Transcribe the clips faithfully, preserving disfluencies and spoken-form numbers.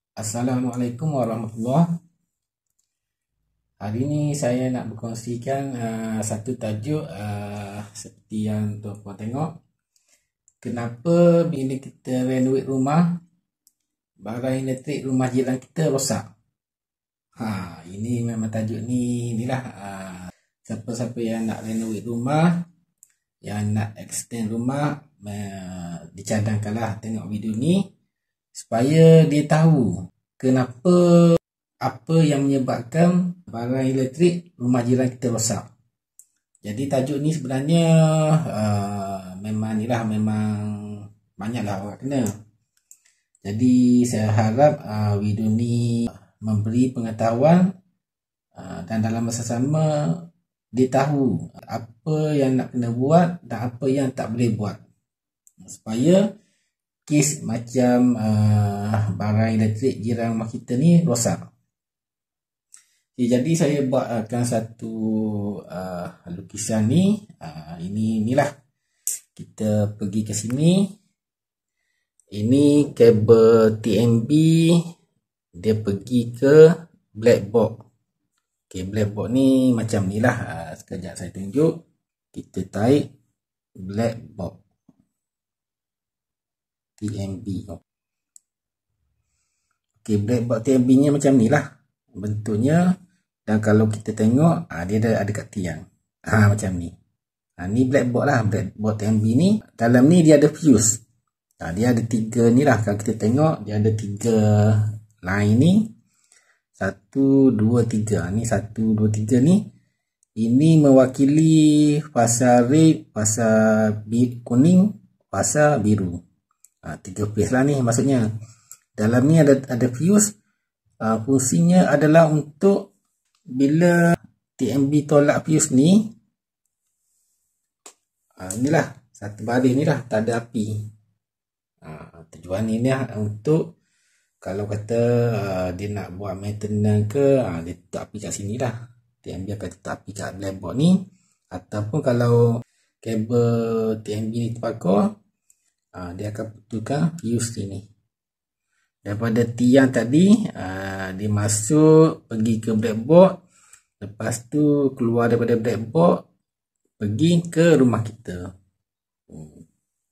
Assalamualaikum warahmatullahi. Hari ini saya nak berkongsikan uh, satu tajuk uh, seperti yang tuan-tuan tengok. Kenapa bila kita renovate rumah, barang elektrik rumah jiran kita rosak? Ha, ini memang tajuk ni inilah uh, siapa-siapa yang nak renovate rumah, yang nak extend rumah, uh, dicadangkanlah tengok video ni supaya dia tahu kenapa, apa yang menyebabkan barang elektrik rumah jiran kita rosak. Jadi tajuk ni sebenarnya uh, memang inilah memang banyaklah orang kena. Jadi saya harap uh, video ni memberi pengetahuan uh, dan dalam masa sama dia tahu apa yang nak kena buat dan apa yang tak boleh buat supaya kes macam uh, barang elektrik jiran rumah kita ni rosak. Okay, jadi saya buatkan satu uh, lukisan ni. Uh, ini inilah kita pergi ke sini. Ini kabel T M B dia pergi ke black box. Okay, black box ni macam ni lah. Uh, sekejap saya tunjuk. Kita type black box T M B. Okay, black box T M B nya macam ni lah bentuknya. Dan kalau kita tengok ha, dia ada ada kat tiang ha, macam ni. Ha, ni black box lah. Black box T M B ni dalam ni dia ada fuse. Ha, dia ada tiga ni lah. Kalau kita tengok dia ada tiga line ni. Satu, dua, tiga. Ni satu, dua, tiga ni. Ini mewakili fasa red, fasa kuning, fasa biru. Ha, tiga phase lah ni maksudnya. Dalam ni ada ada fuse. Ha, fungsinya adalah untuk bila T M B tolak fuse ni, ha, inilah satu baris ni lah tak ada api. Ha, tujuan ini lah untuk kalau kata uh, dia nak buat maintenance ke, ha, dia letak api kat sini lah. T M B akan letak api kat black box ni. Ataupun kalau kabel T M B ni terbakar, ha, dia akan putulkan fuse sini. Daripada tiang tadi uh, dia masuk pergi ke black box, lepas tu keluar daripada black box pergi ke rumah kita. hmm.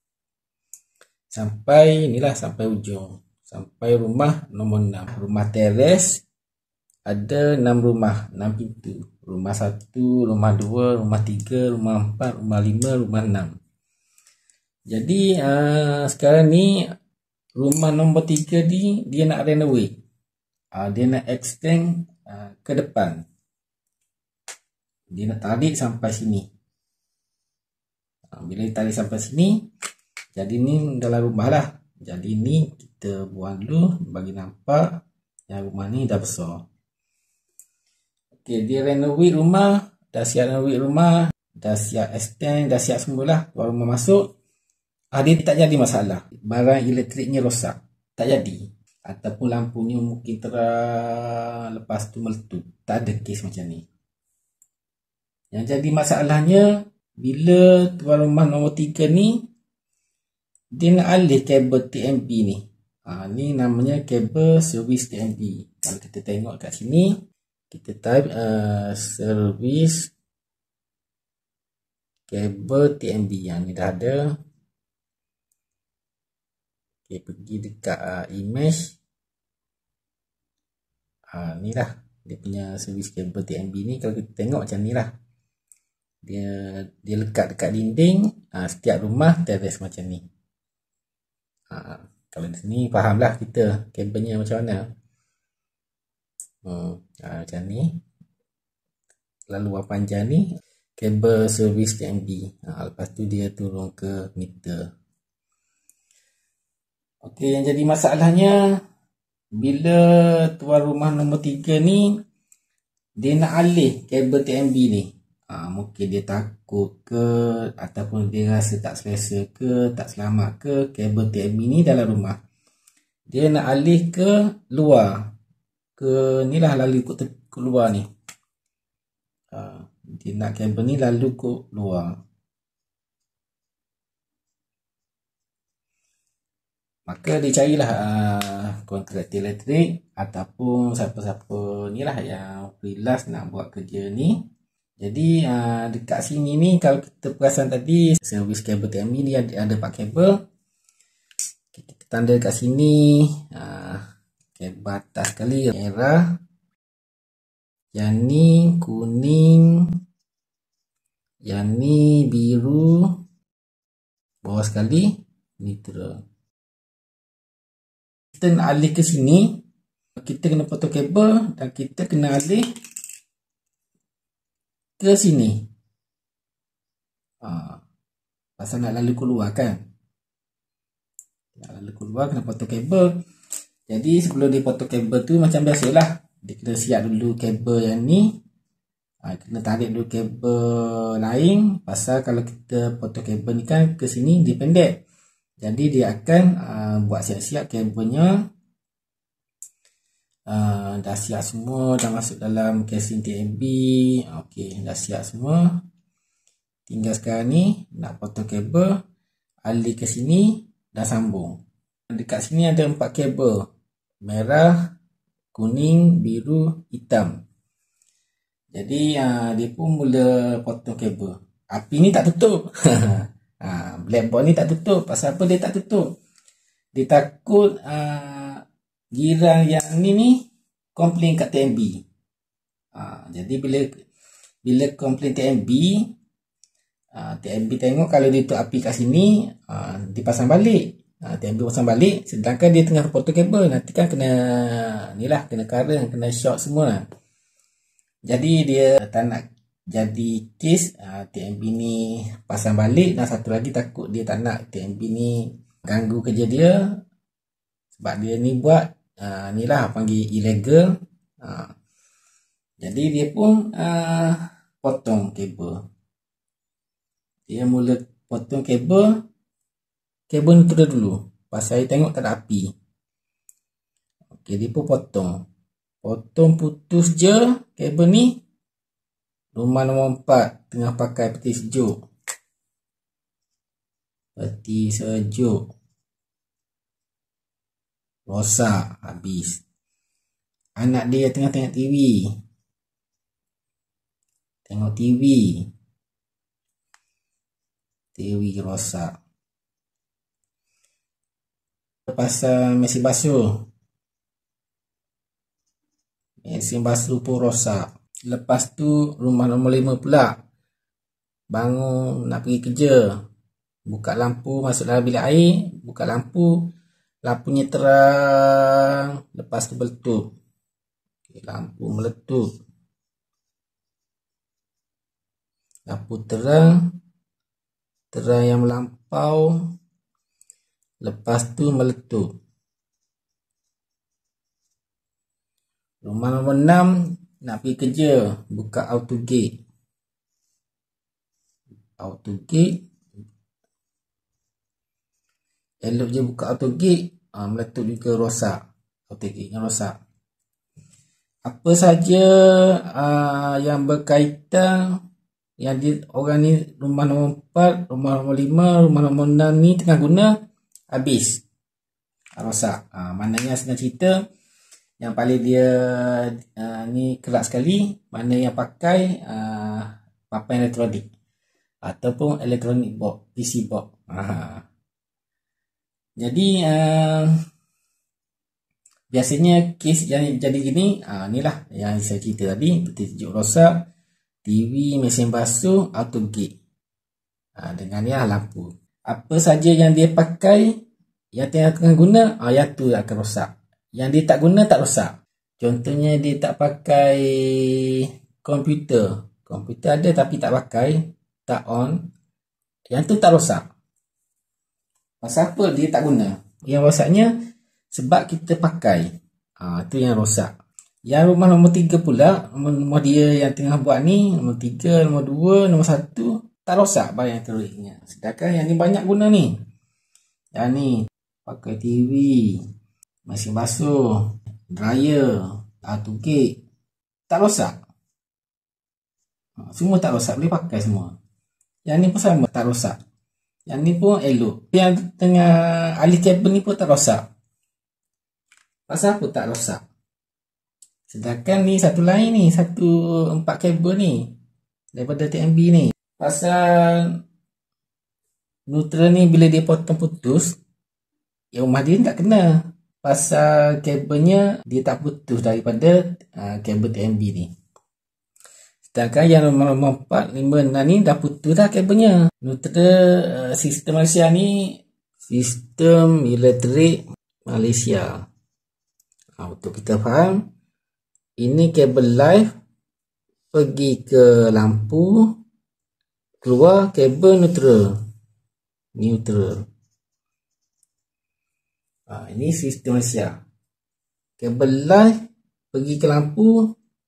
Sampai inilah sampai ujung, sampai rumah nombor enam. Rumah teres ada enam rumah, enam pintu. Rumah satu, rumah dua, rumah tiga, rumah empat, rumah lima, rumah enam. Jadi uh, sekarang ni rumah nombor tiga ni dia nak renovate. Uh, dia nak extend uh, ke depan. Dia nak tarik sampai sini. Uh, bila dia tarik sampai sini, jadi ni dalam rumah lah. Jadi ni kita buang dulu bagi nampak yang rumah ni dah besar. Okay, dia renovate rumah, dah siap renovate rumah, dah siap extend, dah siap semualah. Kalau rumah masuk, Ah, dia tak jadi masalah. Barang elektriknya rosak, tak jadi. Ataupun lampunya mungkin terang, lepas tu meletup. Tak ada kes macam ni. Yang jadi masalahnya, bila tuan rumah nombor tiga ni, dia nak alih kabel T M B ni. Ha, ni namanya kabel servis T M B. Kalau kita tengok kat sini, kita type uh, servis kabel T M B. Yang ni dah ada. Okay, pergi dekat uh, image. Ha, ni lah dia punya servis kabel T M B ni. Kalau kita tengok macam ni lah. Dia dia lekat dekat dinding. Ha, setiap rumah teres macam ni. Ha, kalau di sini fahamlah kita kabelnya macam mana. Hmm, ha, macam ni. Lalu panjang ni kabel servis T M B. Ha, lepas tu dia turun ke meter. Okey, yang jadi masalahnya bila tuan rumah nombor tiga ni dia nak alih kabel T M B ni. Ha, mungkin dia takut ke ataupun dia rasa tak selesa ke, tak selamat ke kabel T M B ni dalam rumah. Dia nak alih ke luar. Ke ni lah lalu ikut ke luar ni. Ha, dia nak kabel ni lalu ke luar. Maka dia carilah uh, kontraktor elektrik ataupun siapa-siapa ni lah yang freelance nak buat kerja ni. Jadi uh, dekat sini ni kalau kita perasan tadi servis kabel T M B ni ada, ada empat kabel. Kita tanda kat sini uh, kabel atas sekali merah, yang ni kuning, yang ni biru, bawah sekali neutral. Kita nak alih ke sini, kita kena potong kabel dan kita kena alih ke sini. Ha, pasal nak lalu keluar kan. Nak lalu keluar kena potong kabel. Jadi sebelum dia potong kabel tu macam biasalah, dia kena siap dulu kabel yang ni. Ha, kena tarik dulu kabel lain. Pasal kalau kita potong kabel ni kan ke sini dia pendek. Jadi dia akan uh, buat siap-siap kabelnya. Uh, dah siap semua, dah masuk dalam casing T M B. Okey, dah siap semua. Tinggal sekarang ni nak potong kabel, alih ke sini, dah sambung. Dekat sini ada empat kabel. Merah, kuning, biru, hitam. Jadi uh, dia pun mula potong kabel. Api ni tak tutup. Ha, blackboard ni tak tutup. Pasal apa dia tak tutup? Dia takut uh, jiran yang ni ni komplain kat T M B. Ha, jadi bila bila komplain T M B, uh, T M B tengok kalau dia tutup api kat sini, uh, dia pasang balik. uh, T M B pasang balik, sedangkan dia tengah potong kabel, nanti kan kena ni lah, kena current, kena short semua lah. Jadi dia tak nak jadi kes uh, T M B ni pasang balik, dan satu lagi takut dia tak nak T M B ni ganggu kerja dia, sebab dia ni buat uh, ni lah panggil illegal. uh, Jadi dia pun uh, potong kabel. Dia mula potong kabel. Kabel ni turun dulu, pasal saya tengok tak ada api. Okey, dia pun potong. Potong putus je kabel ni. Rumah nombor empat tengah pakai peti sejuk. Peti sejuk. Rosak habis. Anak dia tengah tengok T V. Tengok T V. T V rosak. Pasal mesin basuh. Mesin basuh pun rosak. Lepas tu rumah nombor lima pula. Bangun nak pergi kerja. Buka lampu, masuk dalam bilik air. Buka lampu. Lampunya terang. Lepas tu meletup. Okay, lampu meletup. Lampu terang. Terang yang melampau. Lepas tu meletup. Rumah nombor enam. Nak pergi kerja, buka auto gate. Auto gate. Elok je buka auto gate, ha, meletup juga rosak. Auto gate yang rosak. Apa saja uh, yang berkaitan, yang di, orang ni rumah nombor empat, rumah nombor lima, rumah nombor enam ni tengah guna, habis. Rosak. Ha, maknanya senang cerita, yang paling dia uh, ni kelak sekali, mana yang pakai uh, papan elektronik ataupun elektronik box, P C box. uh. Jadi uh, biasanya kes yang jadi gini, uh, ni lah yang saya cerita tadi, peti sejuk rosak, T V, mesin basuh, auto gate, uh, dengan ni lah lampu. Apa saja yang dia pakai, yang tengah guna, uh, yang tu akan rosak. Yang dia tak guna tak rosak. Contohnya dia tak pakai komputer. Komputer ada tapi tak pakai, tak on. Yang tu tak rosak. Pasal apa dia tak guna? Yang rosaknya sebab kita pakai. Ha, tu yang rosak. Yang rumah nombor tiga pula, nombor dia yang tengah buat ni, nombor tiga, nombor dua, nombor satu, tak rosak barang elektroniknya. Sedangkan yang ni banyak guna ni. Yang ni pakai T V, mesin basuh, dryer, auto gate, tak rosak. Semua tak rosak, boleh pakai semua. Yang ni pun sama, tak rosak. Yang ni pun elok. Yang tengah alih kabel ni pun tak rosak. Pasal apa tak rosak? Sedangkan ni satu lain ni, satu empat kabel ni daripada T M B ni. Pasal neutral ni bila dia potong putus, yang rumah dia tak kena. Pasal kabelnya dia tak putus daripada uh, kabel T M B ni. Sedangkan yang nombor empat, lima, enam ni dah putus dah kabelnya. Neutral uh, sistem Malaysia ni sistem elektrik Malaysia. Ha, untuk kita faham, ini kabel live pergi ke lampu, keluar kabel neutral. Neutral. Ha, ini sistem Malaysia. Kabel live pergi ke lampu,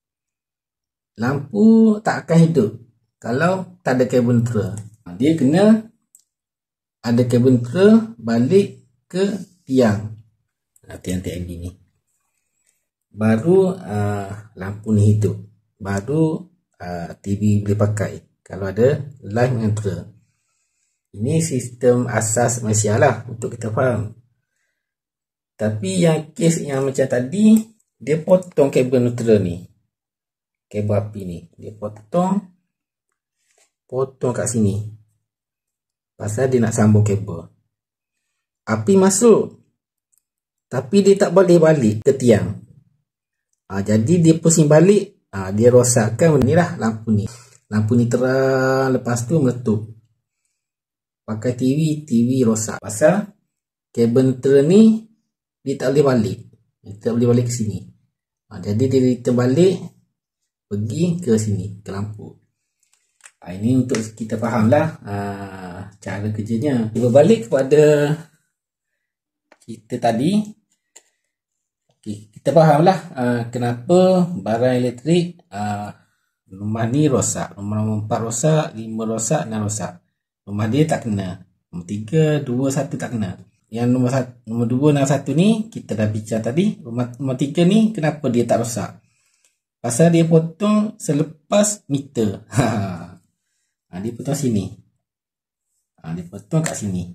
lampu tak akan hidup kalau tak ada kabel neutral. Ha, dia kena ada kabel neutral balik ke tiang. Ha, tiang T M B ni. Baru uh, lampu ni hidup. Baru uh, T V boleh pakai kalau ada live neutral. Ini sistem asas Malaysia lah untuk kita faham. Tapi yang kes yang macam tadi, dia potong kabel neutral ni, kabel api ni, dia potong potong kat sini pasal dia nak sambung kabel. Api masuk tapi dia tak boleh balik ke tiang. Ha, jadi dia pusing balik, ha, dia rosakkan ni lah lampu ni. Lampu ni terang, lepas tu meletup. Pakai T V, T V rosak. Pasal kabel neutral ni dia tak boleh balik. Dia tak boleh balik ke sini. Ha, jadi dia terbalik pergi ke sini, ke lampu. Ha, ini untuk kita faham lah ha, cara kerjanya. Kita balik kepada kita tadi. Okay, kita faham lah uh, kenapa barang elektrik uh, rumah ni rosak. Rumah nombor empat rosak, lima rosak, enam rosak. Rumah dia tak kena. Nombor tiga, dua, satu tak kena. Yang nombor satu, nombor dua, enam, satu ni kita dah bincang tadi. Rumah nombor tiga ni kenapa dia tak rosak? Pasal dia potong selepas meter. Ha, dia potong sini. Ha, dia potong kat sini.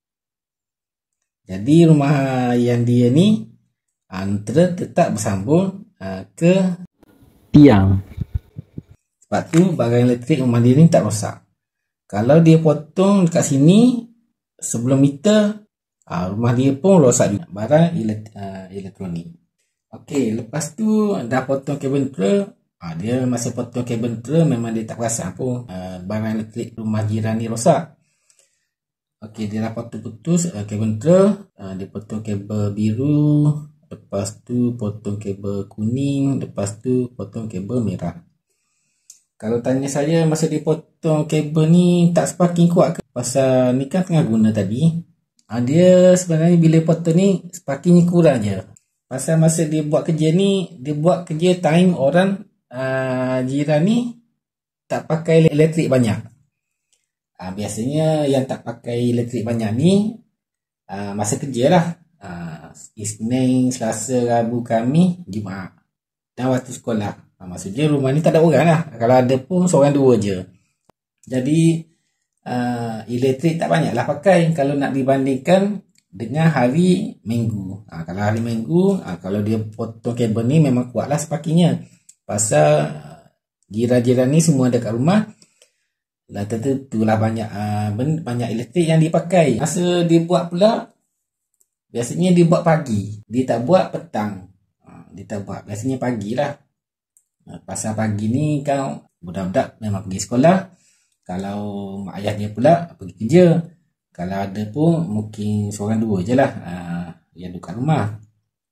Jadi rumah yang dia ni antara tetap bersambung uh, ke tiang. Sebab tu barang elektrik rumah dia ni tak rosak. Kalau dia potong dekat sini sebelum meter, uh, rumah dia pun rosak juga. Barang elekt uh, elektronik. Okey, lepas tu dah potong kabel neutral. Uh, dia masa potong kabel neutral memang dia tak perasan pun uh, barang elektrik rumah jiran ni rosak. Okey, dia dah potong putus uh, kabel neutral. Uh, dia potong kabel biru. Lepas tu potong kabel kuning. Lepas tu potong kabel merah. Kalau tanya saya masa dia potong kabel ni tak sparking kuat ke? Pasal ni kan tengah guna tadi. Ha, dia sebenarnya bila potong ni sparkingnya kurang je. Pasal masa dia buat kerja ni, dia buat kerja time orang uh, jiran ni tak pakai elektrik banyak. Ha, biasanya yang tak pakai elektrik banyak ni uh, masa kerja lah. Uh, Isnin, Selasa, Rabu, Khamis, Jumaat dan waktu sekolah. Ha, maksudnya rumah ni tak ada orang lah. Kalau ada pun seorang dua je. Jadi uh, elektrik tak banyak lah pakai kalau nak dibandingkan dengan hari Minggu. Ha, kalau hari Minggu, ha, kalau dia potong kabel ni memang kuat lah sparkingnya. Pasal uh, jiran-jiran ni semua ada kat rumah. Lah tentulah banyak uh, banyak elektrik yang dipakai. Masa dia buat pula, biasanya dia buat pagi. Dia tak buat petang. Ha, dia tak buat. Biasanya pagi lah. Ha, pasal pagi ni kan budak-budak memang pergi sekolah. Kalau mak ayah dia pula pergi kerja. Kalau ada pun mungkin seorang dua je lah ha, yang duduk kat rumah.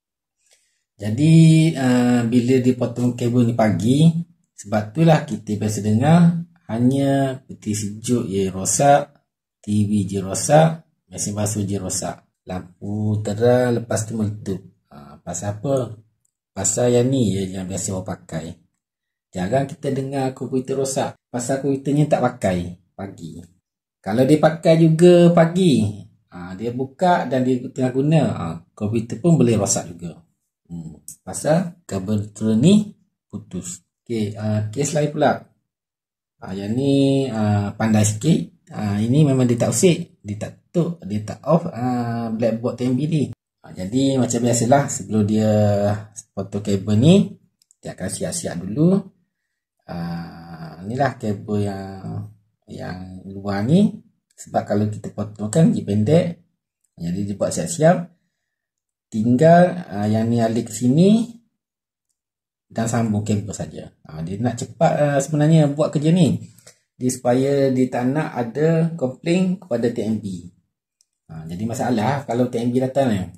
Jadi uh, bila dipotong kabel ni pagi, sebab itulah kita biasa dengar hanya peti sejuk je rosak, T V je rosak, mesin basuh je rosak. Lampu terang lepas tu meletup. Ha, pasal apa? Pasal yang ni je yang biasa orang pakai. Jarang kita dengar komputer rosak. Pasal komputernya tak pakai pagi. Kalau dia pakai juga pagi, ha, dia buka dan dia tengah guna, ha, komputer pun boleh rosak juga. Hmm. Pasal kabel neutral ni putus. Okey, uh, kes lain pula. Ha, yang ni uh, pandai sikit. Ha, ini memang dia tak usik. Dia tak tutup, dia tak off uh, blackboard T M B ni. Ha, jadi macam biasalah, sebelum dia potong kabel ni, dia akan siap-siap dulu. Uh, inilah kabel yang yang luar ni, sebab kalau kita potong kan dia pendek, jadi dia buat siap-siap. Tinggal uh, yang ni alih ke sini dan sambung kabel saja. Uh, dia nak cepat uh, sebenarnya buat kerja ni, dia supaya dia tak nak ada komplain kepada T M B. Uh, jadi masalah kalau T M B datang ni.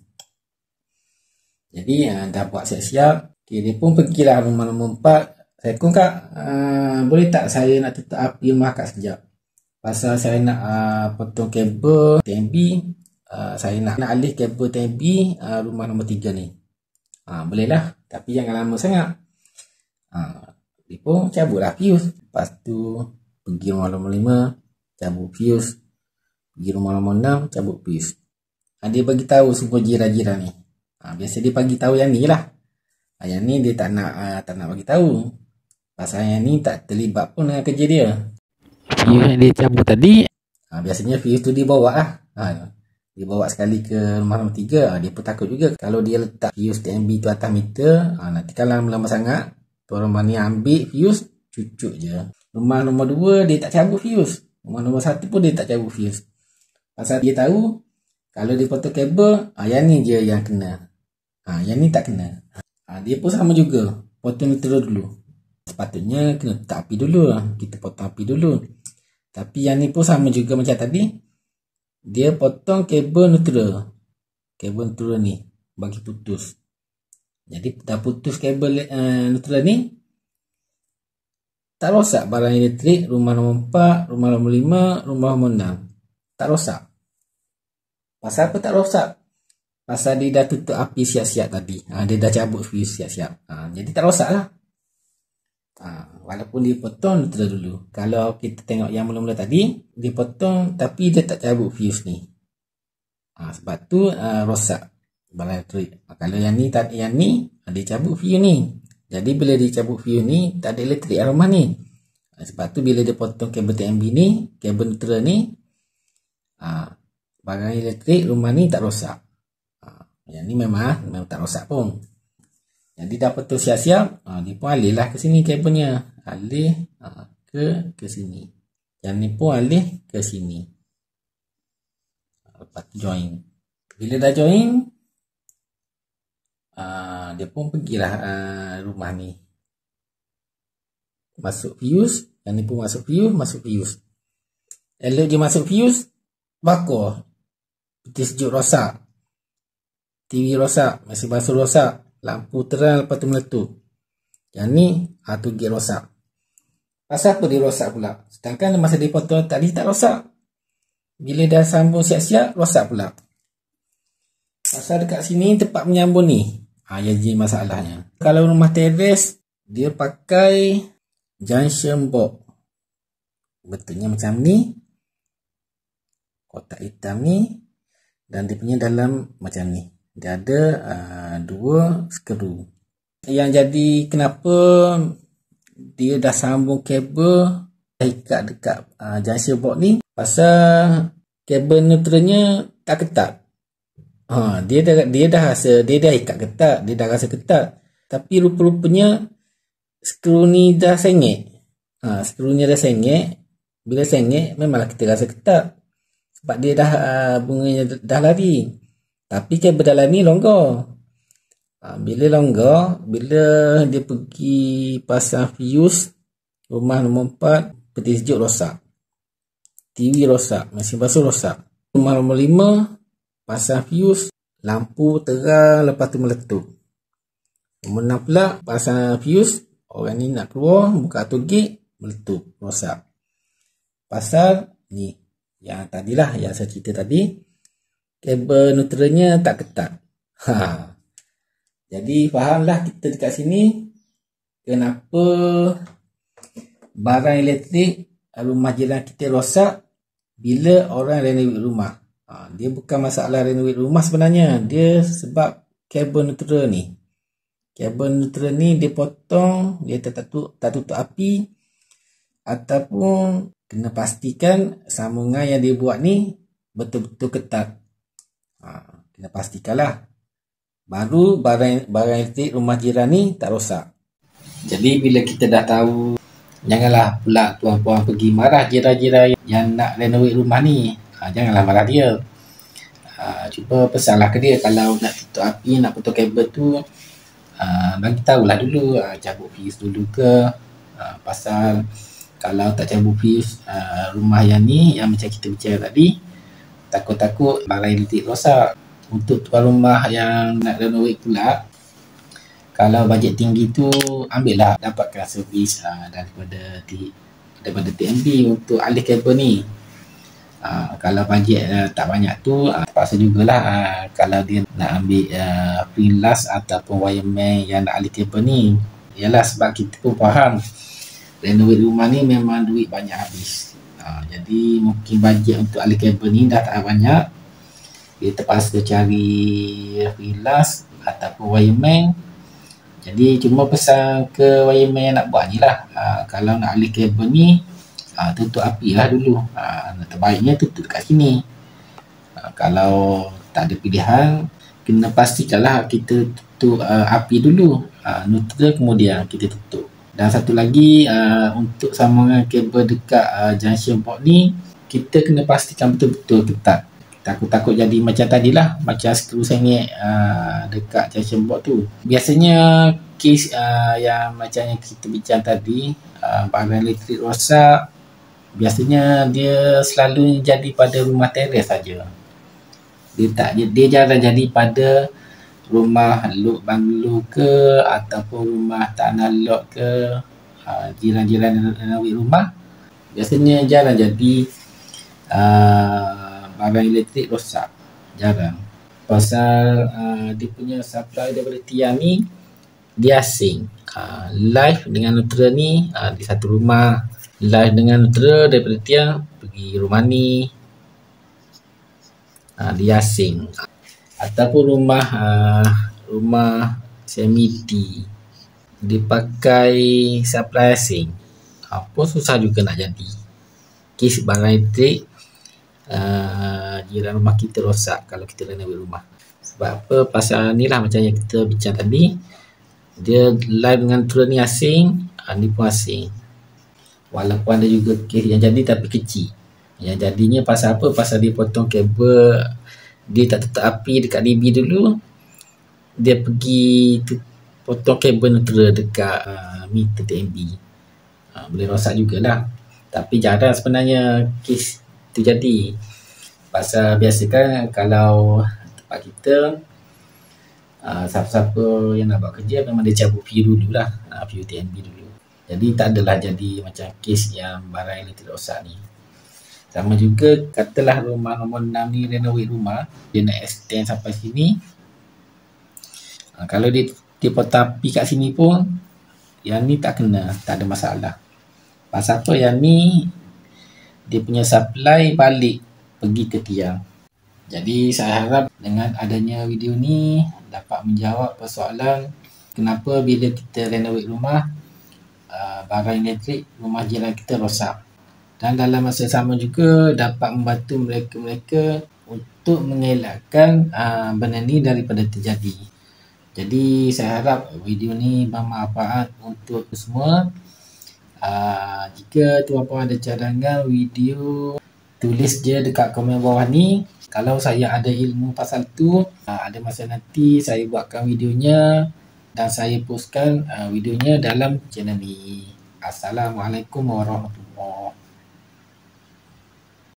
Jadi uh, dah buat siap-siap. Okay, dia pun pergilah rumah nombor empat. Saya pun kak, uh, boleh tak saya nak tutup api rumah kak sekejap? Pasal saya nak uh, potong kabel T M B. Uh, saya nak, nak alih kabel T M B uh, rumah nombor tiga ni. Uh, boleh lah. Tapi jangan lama sangat. Uh, dia pun cabut lah fuse. Lepas tu pergi rumah nombor lima, cabut fuse. Pergi rumah nombor enam, cabut fuse. Uh, dia bagi tahu semua jiran-jiran ni. Uh, biasa dia bagi tahu yang ni lah. Uh, yang ni dia tak nak uh, tak nak bagi tahu. Pasal yang ni tak terlibat pun dengan kerja dia. Fuse yang dia cabut tadi, uh, biasanya fuse tu dia bawa lah. Uh, dia bawa sekali ke rumah nombor tiga. Uh, dia pun takut juga kalau dia letak fuse T M B tu atas meter. Uh, nanti kalau lama-lama sangat, tuan rumah ni ambil fuse, cucuk je. Rumah nombor dua dia tak cabut fuse. Rumah nombor satu pun dia tak cabut fuse. Pasal dia tahu kalau dia potong kabel, ah, yang ni je yang kena. Ah, yang ni tak kena. Ah, dia pun sama juga. Potong neutral dulu. Sepatutnya kena letak api dulu. Kita potong api dulu. Tapi yang ni pun sama juga macam tadi. Dia potong kabel neutral. Kabel neutral ni bagi putus. Jadi dah putus kabel uh, neutral ni, tak rosak barang elektrik rumah nombor empat, rumah nombor lima, rumah nombor enam. Tak rosak. Pasal apa tak rosak? Pasal dia dah tutup api siap-siap tadi. Ha, dia dah cabut fuse siap-siap. Ha, jadi tak rosak lah. Ha, walaupun dia potong neutral dulu. Kalau kita tengok yang mula-mula tadi, dia potong tapi dia tak cabut fuse ni. Ha, sebab tu uh, rosak barang elektrik. Ha, kalau yang ni tak, yang ni dia cabut fuse ni. Jadi bila dia cabut fuse ni, tak ada elektrik dalam rumah ni. Ha, sebab tu bila dia potong kabel T M B ni, kabel neutral ni, ha, barang elektrik rumah ni tak rosak. Ha, yang ni memang memang tak rosak pun. Jadi dah potong siap-siap, ha, dia pun alih lah ke sini kabelnya. Alih ha, ke ke sini. Yang ni pun alih ke sini. Lepas tu join. Bila dah join, uh, dia pun pergilah uh, rumah ni. Masuk fuse. Yang ni pun masuk fuse, masuk fuse. Elok je masuk fuse, bakar. Peti sejuk rosak. T V rosak, mesin basuh rosak. Lampu terang lepas tu meletup. Yang ni, ha, tu gate rosak. Pasal apa dia rosak pula? Sedangkan masa dia potong tadi tak rosak. Bila dah sambung siap-siap, rosak pula. Pasal dekat sini tempat menyambung ni. Ha, yang jadi masalahnya. Kalau rumah teres, dia pakai junction box. Betulnya macam ni. Kotak hitam ni. Dan dia punya dalam macam ni. Dia ada uh, dua skru. Yang jadi kenapa dia dah sambung kabel ikat dekat uh, junction box ni, pasal kabel neutralnya tak ketat. Ha, dia dah dia dah rasa dia dah ikat ketat, dia dah rasa ketat. Tapi rupa-rupanya skru ni dah sengit. Ha, skrunya dah sengit. Bila sengit memanglah kita rasa ketat. Sebab dia dah uh, bunganya dah lari. Tapi kabel dalam ni longgar. Ha, bila longgar, bila dia pergi pasang fuse rumah nombor empat, peti sejuk rosak. T V rosak, mesin basuh rosak. Rumah nombor lima, pasang fuse, lampu terang lepas tu meletup. Nombor enam pula, pasang fuse, orang ni nak keluar, buka tu gate, meletup, rosak. Pasal ni, yang tadilah, yang saya cerita tadi, kabel neutralnya tak ketat. Ha. Jadi fahamlah kita dekat sini kenapa barang elektrik rumah jiran kita rosak bila orang renovate rumah. Ha, dia bukan masalah renovate rumah sebenarnya. Dia sebab kabel neutral ni. Kabel neutral ni dia potong, dia tak tutup, tak tutup api. Ataupun kena pastikan sambungan yang dia buat ni betul-betul ketat. Ha, kena pastikanlah. baru barang barang elektrik rumah jiran ni tak rosak. Jadi bila kita dah tahu, janganlah pula tuan-puan pergi marah jiran-jiran yang nak renovate rumah ni. Ha, janganlah marah dia. Ha, cuba pesanlah ke dia kalau nak tutup api, nak potong kabel tu, ha, bagi tahulah dulu, ha, cabut fuse dulu ke. Ha, pasal kalau tak cabut fuse ha, rumah yang ni, yang macam kita bicara tadi, takut-takut barang elektrik rosak. Untuk tuan rumah yang nak renovate pula, kalau bajet tinggi tu, ambillah dapatkan servis uh, daripada T, daripada T M B untuk alih kabel ni. Uh, kalau bajet uh, tak banyak tu, uh, terpaksa jugalah uh, kalau dia nak ambil uh, freelance ataupun wireman yang nak alih kabel ni. Yalah, sebab kita pun faham renovate rumah ni memang duit banyak habis. Uh, jadi mungkin bajet untuk alih kabel ni dah tak banyak. Dia terpaksa cari freelance ataupun wireman. Jadi cuma pesan ke wireman yang nak buat ni lah, ha, kalau nak alih kabel ni, ha, tutup api lah dulu. Ha, terbaiknya tutup kat sini. Ha, kalau tak ada pilihan, kena pastikanlah kita tutup uh, api dulu, ha, neutral kemudian kita tutup. Dan satu lagi, uh, untuk sambungan kabel dekat uh, junction box ni, kita kena pastikan betul-betul ketat. Takut-takut jadi macam tadilah, macam skru sengit uh, dekat junction box tu. Biasanya kes uh, yang macam yang kita bincang tadi, uh, barang elektrik rosak, biasanya dia selalu jadi pada rumah teres saja. Dia tak dia jarang jadi pada rumah lot banglo ke ataupun rumah tanah lot ke, uh, jiran-jiran renovate rumah. Biasanya jarang jadi uh, barang elektrik rosak, jarang. Pasal uh, dia punya supply daripada tiang ni dia asing. Uh, live dengan neutral ni uh, di satu rumah, live dengan neutral daripada tiang pergi rumah ni, uh, dia asing. Ataupun rumah uh, rumah semi-T dia pakai supply asing, uh, pun susah juga nak jadi. Kes barang elektrik Uh, jiran rumah kita rosak kalau kita renovate rumah. Sebab apa? Pasal ni lah macam yang kita bincang tadi, dia live dengan neutral ni asing, uh, ni pun asing. Walaupun ada juga kes yang jadi tapi kecil. Yang jadinya pasal apa? Pasal dia potong kabel, dia tak tutup api dekat D B dulu, dia pergi tu, potong kabel neutral dekat uh, meter T M B. Uh, boleh rosak jugalah. Tapi jarang sebenarnya kes itu jadi. Pasal biasa kan kalau tempat kita, uh, siapa-siapa yang nak buat kerja memang dia cabut fuse dulu lah, uh, fuse T M B dulu. Jadi tak adalah jadi macam kes yang barang elektrik rosak ni. Sama juga katalah rumah nombor enam ni renovate rumah, dia nak extend sampai sini, uh, kalau dia, dia potong api kat sini pun, yang ni tak kena, tak ada masalah. Pasal apa? Yang ni dia punya supply balik pergi ke tiang. Jadi saya harap dengan adanya video ni dapat menjawab persoalan kenapa bila kita renovate rumah, uh, barang elektrik rumah jiran kita rosak. Dan dalam masa sama juga dapat membantu mereka-mereka untuk mengelakkan uh, benda ni daripada terjadi. Jadi saya harap video ni bermanfaat untuk semua. Uh, jika tuan-puan ada cadangan video, tulis je dekat komen bawah ni. Kalau saya ada ilmu pasal tu, uh, ada masa nanti saya buatkan videonya dan saya postkan uh, videonya dalam channel ni. Assalamualaikum warahmatullahi wabarakatuh.